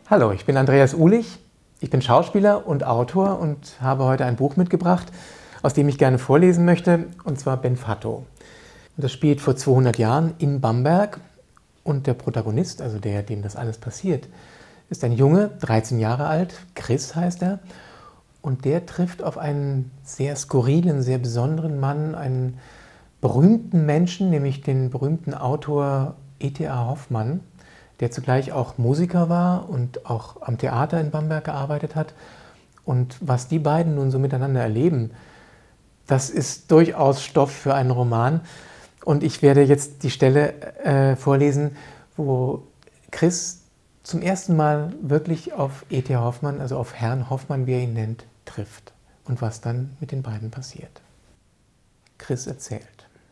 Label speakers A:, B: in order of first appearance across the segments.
A: Hallo, ich bin Andreas Uhlich. Ich bin Schauspieler und Autor und habe heute ein Buch mitgebracht, aus dem ich gerne vorlesen möchte, und zwar Benfatto. Und das spielt vor 200 Jahren in Bamberg und der Protagonist, also der, dem das alles passiert, ist ein Junge, 13 Jahre alt, Chris heißt er, und der trifft auf einen sehr skurrilen, sehr besonderen Mann, einen berühmten Menschen, nämlich den berühmten Autor E.T.A. Hoffmann, der zugleich auch Musiker war und auch am Theater in Bamberg gearbeitet hat. Und was die beiden nun so miteinander erleben, das ist durchaus Stoff für einen Roman. Und ich werde jetzt die Stelle vorlesen, wo Chris zum ersten Mal wirklich auf E.T.A. Hoffmann, also auf Herrn Hoffmann, wie er ihn nennt, trifft. Und was dann mit den beiden passiert. Chris erzählt: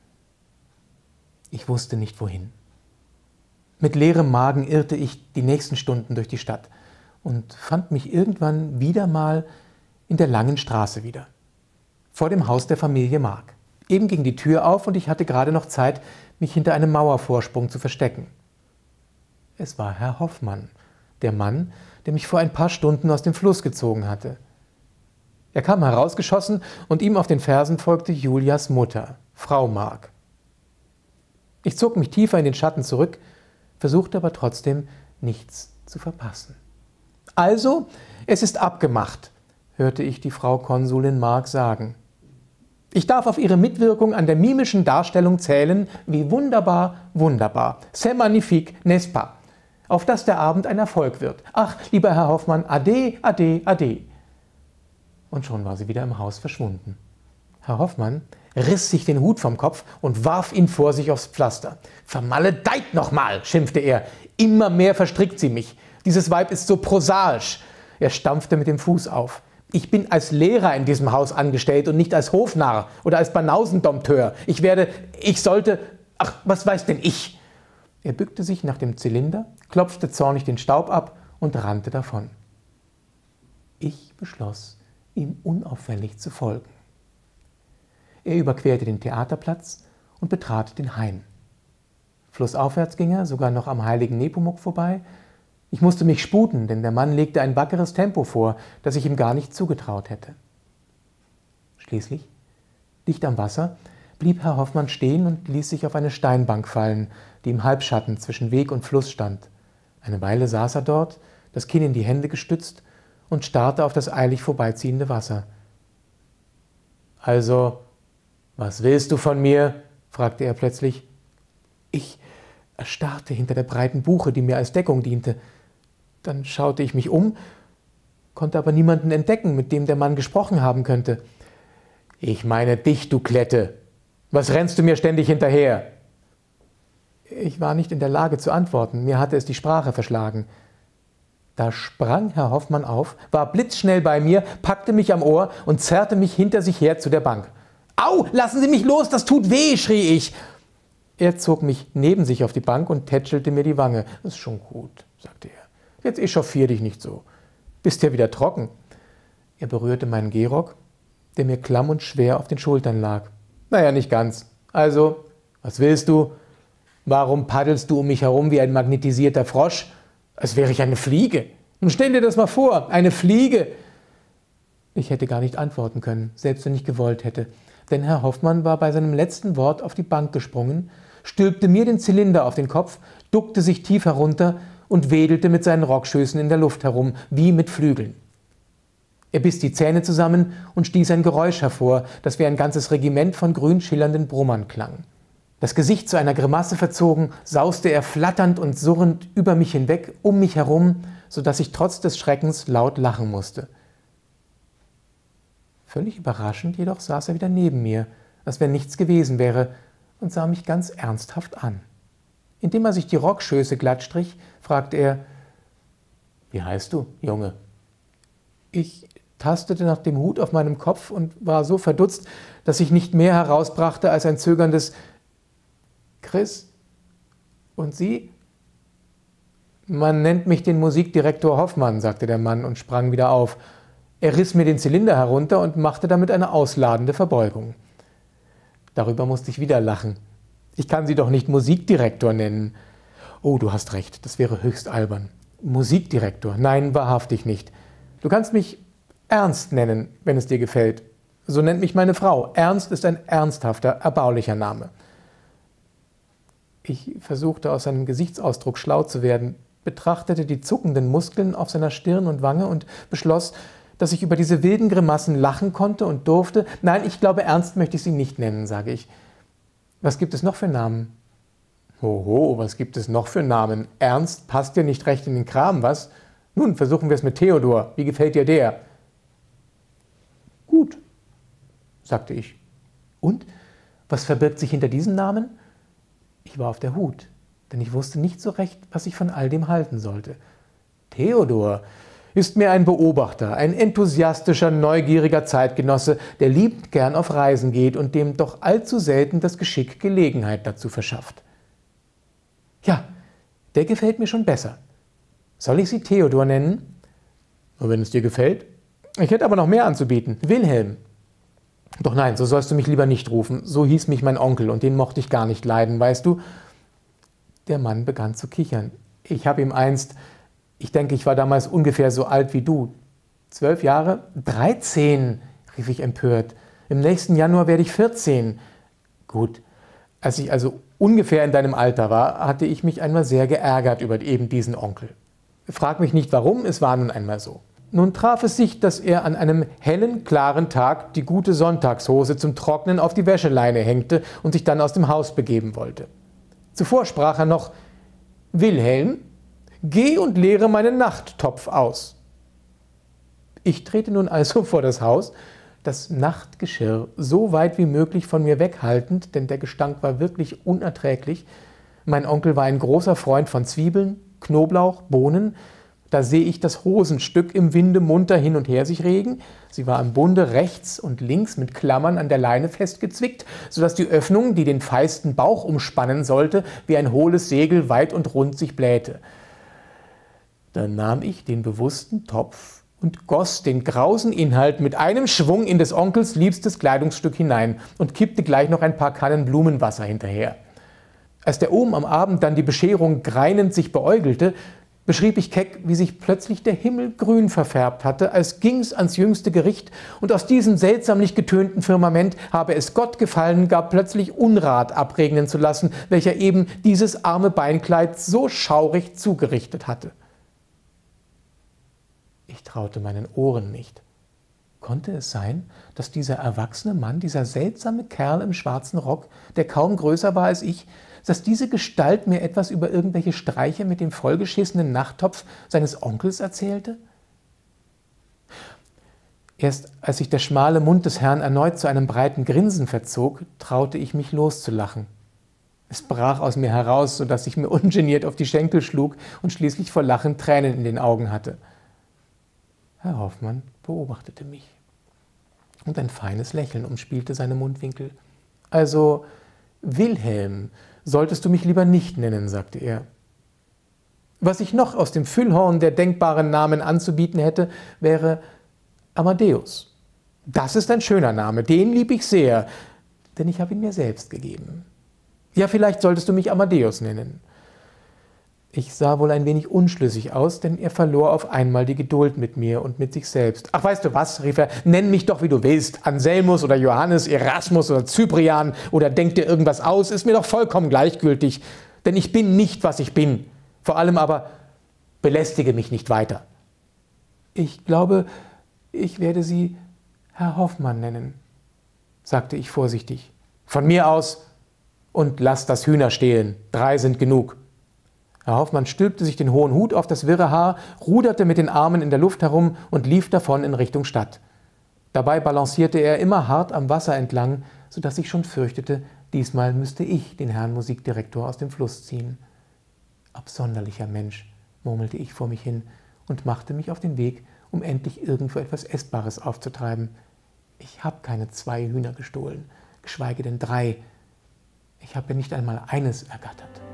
A: Ich wusste nicht wohin. Mit leerem Magen irrte ich die nächsten Stunden durch die Stadt und fand mich irgendwann wieder mal in der langen Straße wieder, vor dem Haus der Familie Mark. Eben ging die Tür auf und ich hatte gerade noch Zeit, mich hinter einem Mauervorsprung zu verstecken. Es war Herr Hoffmann, der Mann, der mich vor ein paar Stunden aus dem Fluss gezogen hatte. Er kam herausgeschossen und ihm auf den Fersen folgte Julias Mutter, Frau Mark. Ich zog mich tiefer in den Schatten zurück, versuchte aber trotzdem nichts zu verpassen. Also, es ist abgemacht, hörte ich die Frau Konsulin Mark sagen. Ich darf auf Ihre Mitwirkung an der mimischen Darstellung zählen, wie wunderbar, wunderbar, c'est magnifique, n'est-ce pas? Auf dass der Abend ein Erfolg wird. Ach, lieber Herr Hoffmann, ade, ade, ade. Und schon war sie wieder im Haus verschwunden. Herr Hoffmann riss sich den Hut vom Kopf und warf ihn vor sich aufs Pflaster. »Vermaledeit nochmal«, schimpfte er. »Immer mehr verstrickt sie mich. Dieses Weib ist so prosaisch.« Er stampfte mit dem Fuß auf. »Ich bin als Lehrer in diesem Haus angestellt und nicht als Hofnarr oder als Banausendompteur. Ich sollte, ach, was weiß denn ich?« Er bückte sich nach dem Zylinder, klopfte zornig den Staub ab und rannte davon. Ich beschloss, ihm unauffällig zu folgen. Er überquerte den Theaterplatz und betrat den Hain. Flussaufwärts ging er, sogar noch am heiligen Nepomuk vorbei. Ich musste mich sputen, denn der Mann legte ein wackeres Tempo vor, das ich ihm gar nicht zugetraut hätte. Schließlich, dicht am Wasser, blieb Herr Hoffmann stehen und ließ sich auf eine Steinbank fallen, die im Halbschatten zwischen Weg und Fluss stand. Eine Weile saß er dort, das Kinn in die Hände gestützt, und starrte auf das eilig vorbeiziehende Wasser. »Also, was willst du von mir?« fragte er plötzlich. Ich erstarrte hinter der breiten Buche, die mir als Deckung diente. Dann schaute ich mich um, konnte aber niemanden entdecken, mit dem der Mann gesprochen haben könnte. »Ich meine dich, du Klette! Was rennst du mir ständig hinterher?« Ich war nicht in der Lage zu antworten, mir hatte es die Sprache verschlagen. Da sprang Herr Hoffmann auf, war blitzschnell bei mir, packte mich am Ohr und zerrte mich hinter sich her zu der Bank. »Au, lassen Sie mich los, das tut weh«, schrie ich. Er zog mich neben sich auf die Bank und tätschelte mir die Wange. »Das ist schon gut«, sagte er. »Jetzt echauffier dich nicht so. Bist ja wieder trocken.« Er berührte meinen Gehrock, der mir klamm und schwer auf den Schultern lag. »Naja, nicht ganz. Also, was willst du? Warum paddelst du um mich herum wie ein magnetisierter Frosch? Als wäre ich eine Fliege. Nun stell dir das mal vor, eine Fliege!« Ich hätte gar nicht antworten können, selbst wenn ich gewollt hätte. Denn Herr Hoffmann war bei seinem letzten Wort auf die Bank gesprungen, stülpte mir den Zylinder auf den Kopf, duckte sich tief herunter und wedelte mit seinen Rockschößen in der Luft herum, wie mit Flügeln. Er biss die Zähne zusammen und stieß ein Geräusch hervor, das wie ein ganzes Regiment von grün schillernden Brummern klang. Das Gesicht zu einer Grimasse verzogen, sauste er flatternd und surrend über mich hinweg, um mich herum, so dass ich trotz des Schreckens laut lachen musste. Völlig überraschend jedoch saß er wieder neben mir, als wenn nichts gewesen wäre, und sah mich ganz ernsthaft an. Indem er sich die Rockschöße glatt strich, fragte er: »Wie heißt du, Junge?« Ich tastete nach dem Hut auf meinem Kopf und war so verdutzt, dass ich nicht mehr herausbrachte als ein zögerndes »Chris? Und Sie?« »Man nennt mich den Musikdirektor Hoffmann«, sagte der Mann und sprang wieder auf. Er riss mir den Zylinder herunter und machte damit eine ausladende Verbeugung. Darüber musste ich wieder lachen. »Ich kann Sie doch nicht Musikdirektor nennen.« »Oh, du hast recht, das wäre höchst albern. Musikdirektor? Nein, wahrhaftig nicht. Du kannst mich Ernst nennen, wenn es dir gefällt. So nennt mich meine Frau. Ernst ist ein ernsthafter, erbaulicher Name. Ich versuchte aus seinem Gesichtsausdruck schlau zu werden, betrachtete die zuckenden Muskeln auf seiner Stirn und Wange und beschloss, dass ich über diese wilden Grimassen lachen konnte und durfte. Nein, ich glaube, Ernst möchte ich sie nicht nennen, sage ich. Was gibt es noch für Namen? Hoho, was gibt es noch für Namen? Ernst passt dir nicht recht in den Kram, was? Nun, versuchen wir es mit Theodor. Wie gefällt dir der? Gut, sagte ich. Und? Was verbirgt sich hinter diesem Namen? Ich war auf der Hut, denn ich wusste nicht so recht, was ich von all dem halten sollte. Theodor ist mir ein Beobachter, ein enthusiastischer, neugieriger Zeitgenosse, der liebend gern auf Reisen geht und dem doch allzu selten das Geschick Gelegenheit dazu verschafft. Ja, der gefällt mir schon besser. Soll ich sie Theodor nennen? Nur wenn es dir gefällt. Ich hätte aber noch mehr anzubieten. Wilhelm. Doch nein, so sollst du mich lieber nicht rufen. So hieß mich mein Onkel und den mochte ich gar nicht leiden, weißt du? Der Mann begann zu kichern. Ich habe ihm einst, ich denke, ich war damals ungefähr so alt wie du. 12 Jahre? 13, rief ich empört. Im nächsten Januar werde ich 14. Gut, als ich also ungefähr in deinem Alter war, hatte ich mich einmal sehr geärgert über eben diesen Onkel. Frag mich nicht warum, es war nun einmal so. Nun traf es sich, dass er an einem hellen, klaren Tag die gute Sonntagshose zum Trocknen auf die Wäscheleine hängte und sich dann aus dem Haus begeben wollte. Zuvor sprach er noch: Wilhelm, geh und leere meinen Nachttopf aus. Ich trete nun also vor das Haus, das Nachtgeschirr so weit wie möglich von mir weghaltend, denn der Gestank war wirklich unerträglich. Mein Onkel war ein großer Freund von Zwiebeln, Knoblauch, Bohnen. Da sehe ich das Hosenstück im Winde munter hin und her sich regen. Sie war im Bunde rechts und links mit Klammern an der Leine festgezwickt, sodass die Öffnung, die den feisten Bauch umspannen sollte, wie ein hohles Segel weit und rund sich blähte. Dann nahm ich den bewussten Topf und goss den grausen Inhalt mit einem Schwung in des Onkels liebstes Kleidungsstück hinein und kippte gleich noch ein paar Kannen Blumenwasser hinterher. Als der Ohm am Abend dann die Bescherung greinend sich beäugelte, beschrieb ich keck, wie sich plötzlich der Himmel grün verfärbt hatte, als ging's ans jüngste Gericht, und aus diesem seltsamlich getönten Firmament habe es Gott gefallen, gar plötzlich Unrat abregnen zu lassen, welcher eben dieses arme Beinkleid so schaurig zugerichtet hatte. Ich traute meinen Ohren nicht. Konnte es sein, dass dieser erwachsene Mann, dieser seltsame Kerl im schwarzen Rock, der kaum größer war als ich, dass diese Gestalt mir etwas über irgendwelche Streiche mit dem vollgeschissenen Nachttopf seines Onkels erzählte? Erst als sich der schmale Mund des Herrn erneut zu einem breiten Grinsen verzog, traute ich mich loszulachen. Es brach aus mir heraus, sodass ich mir ungeniert auf die Schenkel schlug und schließlich vor Lachen Tränen in den Augen hatte. Herr Hoffmann beobachtete mich, und ein feines Lächeln umspielte seine Mundwinkel. Also, Wilhelm solltest du mich lieber nicht nennen, sagte er. Was ich noch aus dem Füllhorn der denkbaren Namen anzubieten hätte, wäre Amadeus. Das ist ein schöner Name, den lieb ich sehr, denn ich habe ihn mir selbst gegeben. Ja, vielleicht solltest du mich Amadeus nennen. Ich sah wohl ein wenig unschlüssig aus, denn er verlor auf einmal die Geduld mit mir und mit sich selbst. Ach, weißt du was, rief er, nenn mich doch, wie du willst. Anselmus oder Johannes, Erasmus oder Cyprian oder denk dir irgendwas aus, ist mir doch vollkommen gleichgültig, denn ich bin nicht, was ich bin. Vor allem aber, belästige mich nicht weiter. Ich glaube, ich werde Sie Herr Hoffmann nennen, sagte ich vorsichtig. Von mir aus, und lass das Hühner stehlen, 3 sind genug. Herr Hoffmann stülpte sich den hohen Hut auf das wirre Haar, ruderte mit den Armen in der Luft herum und lief davon in Richtung Stadt. Dabei balancierte er immer hart am Wasser entlang, sodass ich schon fürchtete, diesmal müsste ich den Herrn Musikdirektor aus dem Fluss ziehen. Absonderlicher Mensch, murmelte ich vor mich hin und machte mich auf den Weg, um endlich irgendwo etwas Essbares aufzutreiben. Ich habe keine 2 Hühner gestohlen, geschweige denn 3. Ich habe ja nicht einmal eines ergattert.